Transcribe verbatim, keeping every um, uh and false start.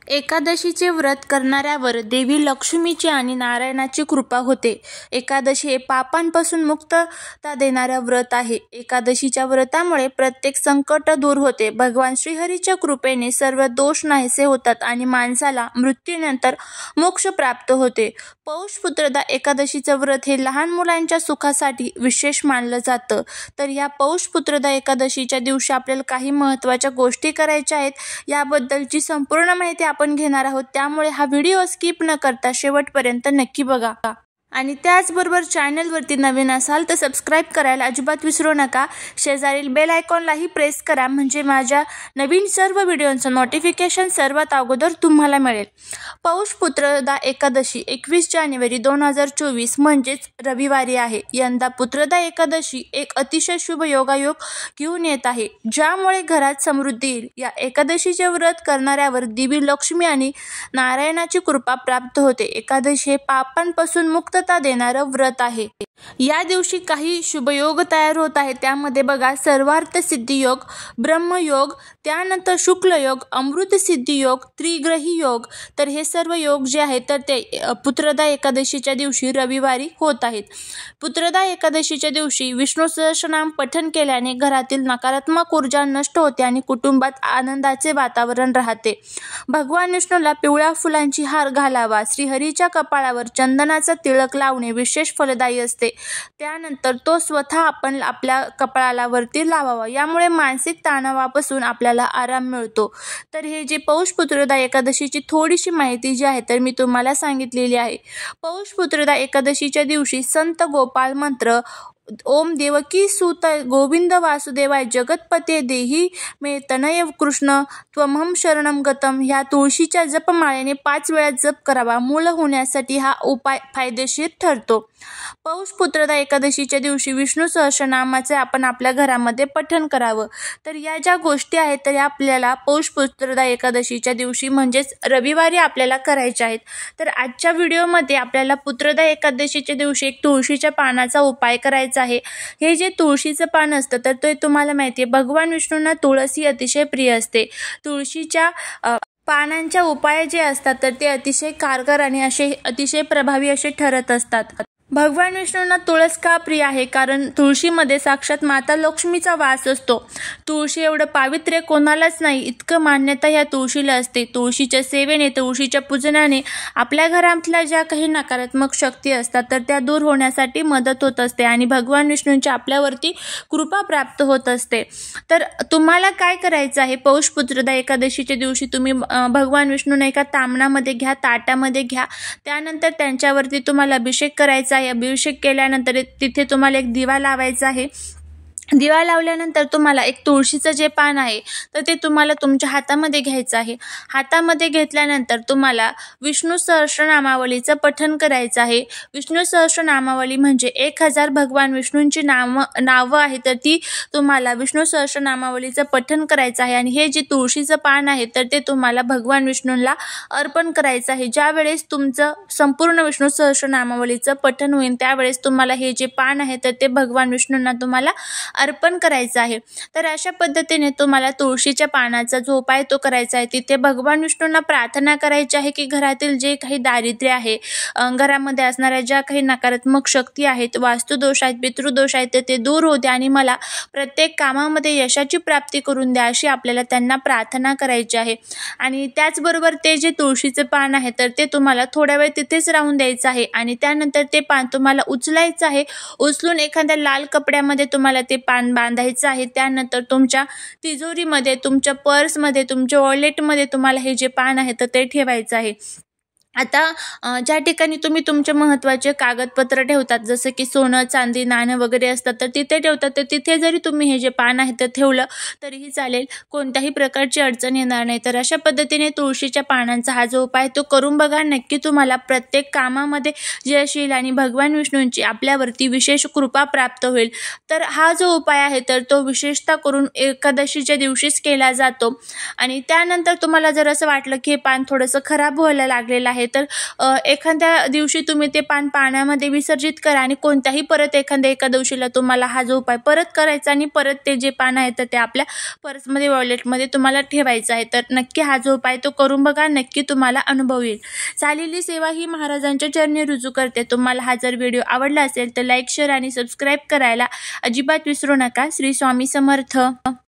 एकादशीचे व्रत करणाऱ्यावर देवी लक्ष्मीची आणि नारायणाची कृपा होते. एकादशी हे पापांपासून मुक्तता देणारे व्रत आहे. एकादशीच्या व्रतामुळे प्रत्येक संकट दूर होते. भगवान श्रीहरीच्या कृपेने सर्व दोष नाहीसे होतात आणि माणसाला मृत्यूनंतर मोक्ष प्राप्त होते. पौष पुत्रदा एकादशीचं व्रत हे लहान मुलांच्या सुखासाठी विशेष मानलं जातं. तर या पौष पुत्रदा एकादशीच्या दिवशी आपल्याला काही महत्त्वाच्या गोष्टी करायच्या आहेत. याबद्दलची संपूर्ण माहिती आपण घेणार आहोत, त्यामुळे हा व्हिडिओ स्किप न करता शेवटपर्यंत नक्की बघा. आणि त्याचबरोबर चॅनलवरती नवीन असाल तर सबस्क्राईब करायला अजिबात विसरू नका. शेजारील बेल आयकॉनलाही प्रेस करा, म्हणजे माझ्या नवीन सर्व व्हिडिओचं नोटिफिकेशन सर्वात अगोदर तुम्हाला मिळेल. पौष पुत्रदा एकादशी एकवीस जानेवारी दोन हजार चोवीस म्हणजेच रविवारी आहे. यंदा पुत्रदा एकादशी एक अतिशय शुभ योगायोग घेऊन येत आहे, ज्यामुळे घरात समृद्धी येईल. या एकादशीचे व्रत करणाऱ्यावर देवी लक्ष्मी आणि नारायणाची कृपा प्राप्त होते. एकादशी हे पापांपासून मुक्त देणारं व्रत आहे. या दिवशी काही शुभयोग तयार होत आहेत. त्यामध्ये बघा, सर्वार्थ सिद्धी योग, ब्रह्मयोग, त्यानंतर शुक्ल योग, अमृत सिद्धी योग, त्रिग्रही योग. तर हे सर्व योग जे आहेत तर ते पुत्रदा एकादशीच्या दिवशी रविवारी होत आहेत. पुत्रदा एकादशीच्या दिवशी विष्णू सहस्रनाम पठण केल्याने घरातील नकारात्मक ऊर्जा नष्ट होते आणि कुटुंबात आनंदाचे वातावरण राहते. भगवान विष्णूला पिवळ्या फुलांची हार घालावा. श्रीहरीच्या कपाळावर चंदनाचा तिळक लावणे विशेष फलदायी असते. त्यानंतर तो स्वतः आपण आपल्या कपाळाला वरती लावावा. यामुळे मानसिक तणावापासून आपल्याला आराम मिळतो. तर हे जे पौष पुत्रदा एकादशीची थोडीशी माहिती जी आहे तर मी तुम्हाला सांगितलेली आहे. पौष पुत्रदा एकादशीच्या दिवशी संत गोपाळ मंत्र, ओम देवकी सुत गोविंद वासुदेवाय जगतपते देही मे तनय कृष्ण त्वमहं शरणं गतम ह्या तुळशीच्या जपमाळेने पाच वेळा जप करावा. मूल होण्यासाठी हा उपाय फायदेशीर ठरतो. पौष पुत्रदा एकादशीच्या दिवशी विष्णू सहस्रनामाचे आपण आपल्या घरामध्ये पठण करावं. तर या ज्या गोष्टी आहेत तर आपल्याला पौष पुत्रदा एकादशीच्या दिवशी म्हणजेच रविवारी आपल्याला करायच्या आहेत. तर आजच्या व्हिडिओमध्ये आपल्याला पुत्रदा एकादशीच्या दिवशी एक तुळशीच्या पानाचा उपाय करायचा आहे. हे जे तुळशीचं पान असतं तर ते तुम्हाला माहिती आहे, भगवान विष्णूंना तुळस ही अतिशय प्रिय असते. तुळशीच्या पानांच्या उपाय जे असतात तर ते अतिशय कारगर आणि असे अतिशय प्रभावी असे ठरत असतात. भगवान विष्णूंना तुळस का प्रिय आहे? कारण तुळशीमध्ये साक्षात माता लक्ष्मीचा वास असतो. तुळशी एवढं पावित्र्य कोणालाच नाही इतकं मान्यता ह्या तुळशीला असते. तुळशीच्या सेवेने, तुळशीच्या पूजनाने आपल्या घरातल्या ज्या काही नकारात्मक शक्ती असतात तर त्या दूर होण्यासाठी मदत होत असते आणि भगवान विष्णूंची आपल्यावरती कृपा प्राप्त होत असते. तर तुम्हाला काय करायचं आहे, पौष पुत्रदा एकादशीच्या दिवशी तुम्ही भगवान विष्णूंना एका तामणामध्ये घ्या, ताटामध्ये घ्या. त्यानंतर त्यांच्यावरती तुम्हाला अभिषेक करायचा. अभिषेक केल्यानंतर तिथे तुम्हाला एक दिवा लावायचा आहे. दिवा लावल्यानंतर तुम्हाला एक तुळशीचं जे पान आहे तर ते तुम्हाला तुमच्या हातामध्ये घ्यायचं आहे. हातामध्ये घेतल्यानंतर तुम्हाला विष्णू सहस्रनामावलीचं पठण करायचं आहे. विष्णू सहस्रनामावली म्हणजे एक हजार भगवान विष्णूंची नाम नावं आहे तर ती तुम्हाला विष्णू सहस्रनामावलीचं पठण करायचं आहे. आणि हे जे तुळशीचं पान आहे तर ते तुम्हाला भगवान विष्णूंना अर्पण करायचं आहे. ज्या वेळेस तुमचं संपूर्ण विष्णू सहस्रनामावलीचं पठण होईल त्यावेळेस तुम्हाला हे जे पान आहे तर ते भगवान विष्णूंना तुम्हाला अर्पण करायचं आहे. तर अशा पद्धतीने तुम्हाला तुळशीच्या पानाचा जो उपाय तो करायचा आहे. तिथे भगवान विष्णूंना प्रार्थना करायची आहे की घरातील जे काही दारिद्र्य आहे, घरामध्ये असणाऱ्या ज्या काही नकारात्मक शक्ती आहेत, वास्तुदोष आहेत, पितृदोष आहेत ते दूर होते आणि मला प्रत्येक कामामध्ये यशाची प्राप्ती करून द्या अशी आपल्याला त्यांना प्रार्थना करायची आहे. आणि त्याचबरोबर ते जे तुळशीचे पान आहे तर ते तुम्हाला थोड्या वेळ तिथेच राहून द्यायचं आहे आणि त्यानंतर ते पान तुम्हाला उचलायचं आहे. उचलून एखाद्या लाल कपड्यामध्ये तुम्हाला ते पान बांधायचं आहे. त्यानंतर तुमच्या तिजोरीमध्ये, तुमच्या पर्समध्ये, तुमच्या वॉलेटमध्ये तुम्हाला हे जे पान आहे तर ते ठेवायचं आहे. आता ज्या ठिकाणी तुम्ही तुमचे महत्त्वाचे कागदपत्र ठेवतात, जसं की सोनं, चांदी, नाणं वगैरे असतात तर तिथे ठेवतात, तर तिथे जरी तुम्ही हे जे पान आहे तर ठेवलं तरीही चालेल, कोणत्याही प्रकारची अडचण येणार नाही. तर अशा पद्धतीने तुळशीच्या पानांचा हा जो उपाय तो करून बघा. नक्की तुम्हाला प्रत्येक कामामध्ये यश येईल आणि भगवान विष्णूंची आपल्यावरती विशेष कृपा प्राप्त होईल. तर हा जो उपाय आहे तर तो विशेषतः करून एकादशीच्या दिवशीच केला जातो. आणि त्यानंतर तुम्हाला जर असं वाटलं की हे पान थोडंसं खराब व्हायला लागलेलं आहे तर एखाद्या दिवशी तुम्ही ते पान पाण्यामध्ये विसर्जित करा आणि कोणत्याही परत एखाद्या एकादशीला तुम्हाला हा जो उपाय परत करायचा आणि परत ते जे पान आहे तर ते आपल्या पर्समध्ये वॉलेटमध्ये तुम्हाला ठेवायचं आहे. तर नक्की हा जो उपाय तो करून बघा, नक्की तुम्हाला अनुभव येईल. चालेली सेवा ही महाराजांच्या चरणी रुजू करते. तुम्हाला हा जर व्हिडिओ आवडला असेल तर लाईक, शेअर आणि सबस्क्राईब करायला अजिबात विसरू नका. श्री स्वामी समर्थ.